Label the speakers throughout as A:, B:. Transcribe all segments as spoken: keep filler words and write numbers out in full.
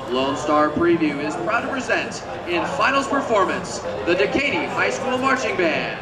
A: Lone Star Preview is proud to present, in finals performance, the Decatur High School Marching Band.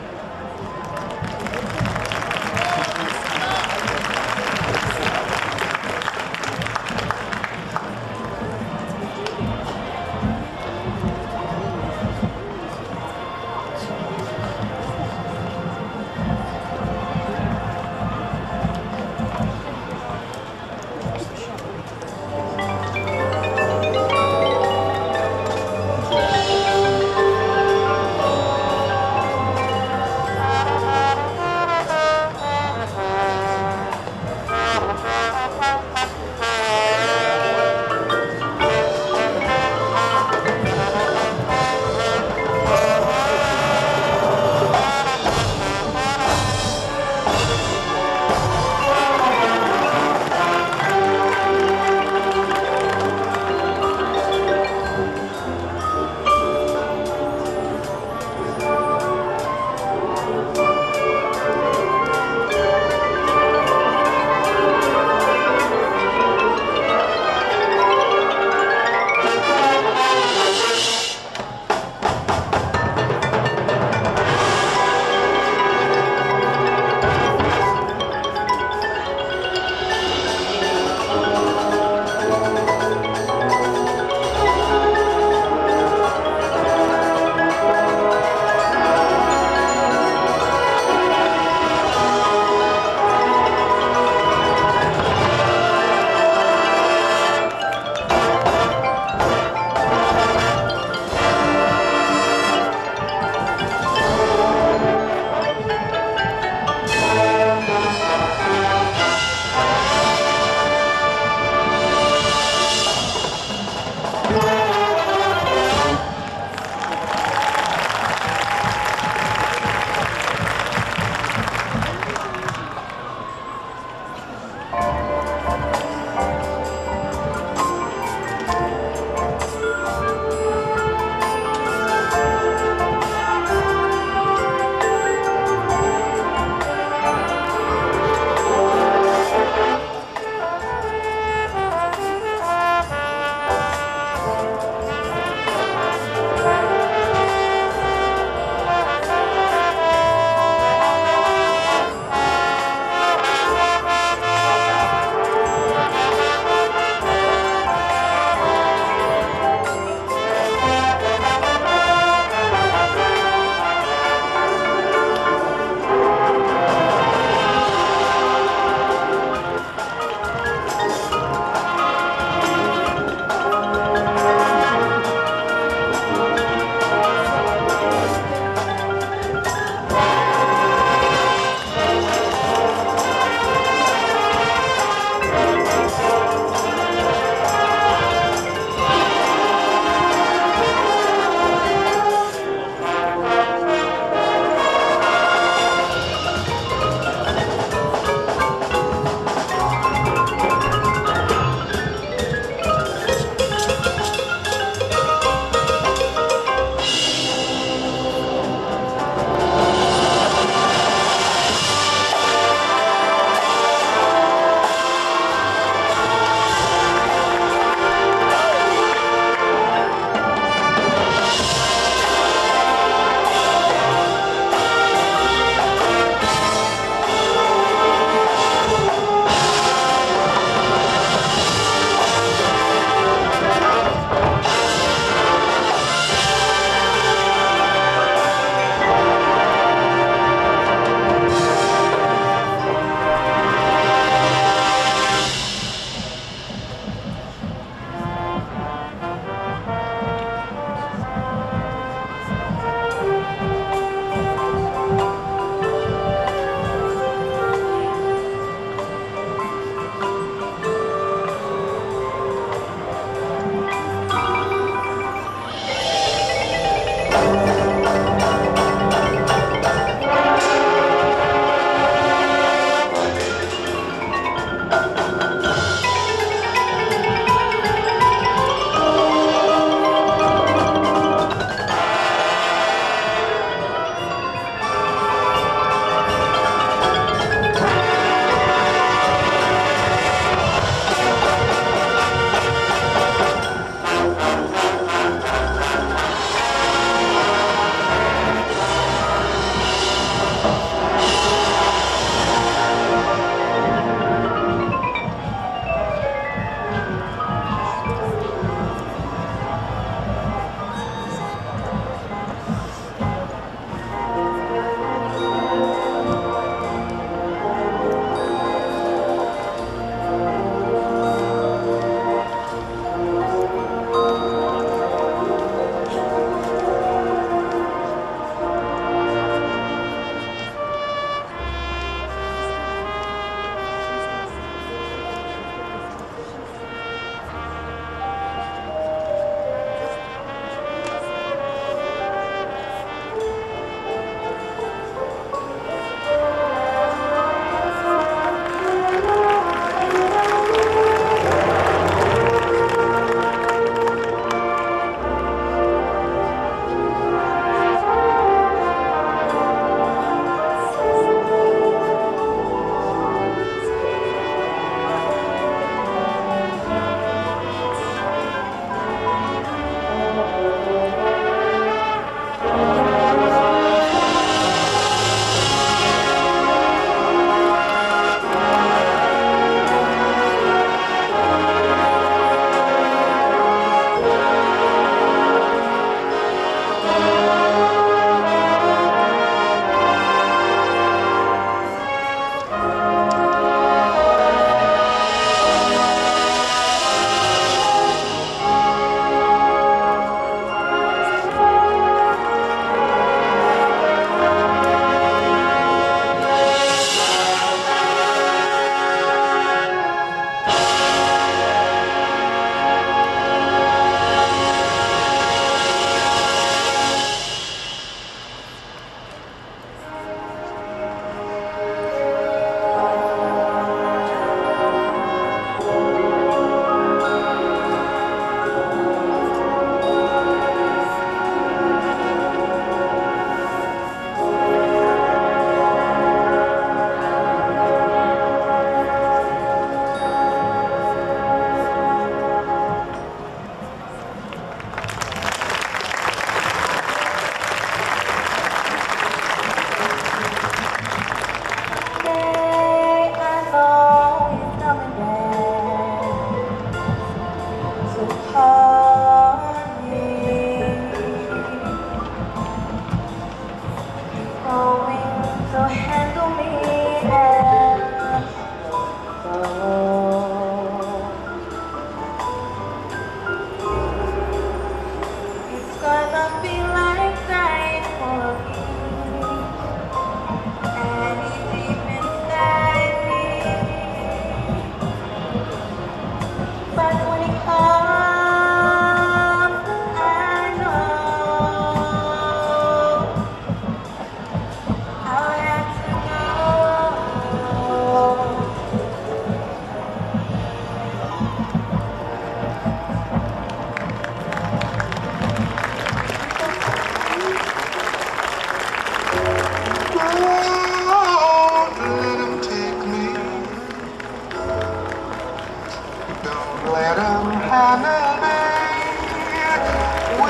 B: Don't let them handle me with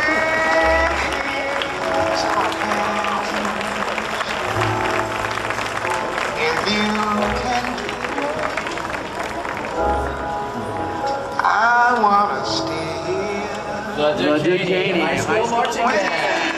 B: his hot hands. If you can do it, I wanna steal
C: The
A: The
C: Decaney
A: Decaney
C: High School Marching Band.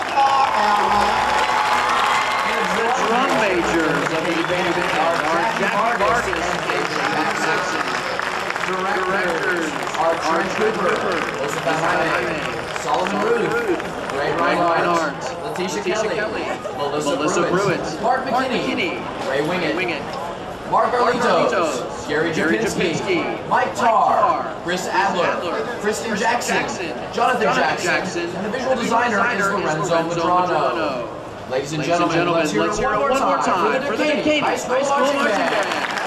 A: The drum majors of the band are Jackie Vargas and Jack Saxon. Directors are Trent Cooper, Joseph Jaime, Solomon Ruth, Ray Reinhardt, Letitia Kelly, Melissa Pruitt, Mark McKinney, Ray Wingett, Mark Arlitos, Gary Japinski, Mike Tarr, Chris Adler, Kristen Jackson, Jonathan Jackson, and the visual designer is Lorenzo Medrano. Ladies and gentlemen, let's hear it one more time for the Decaney High School Marching Band.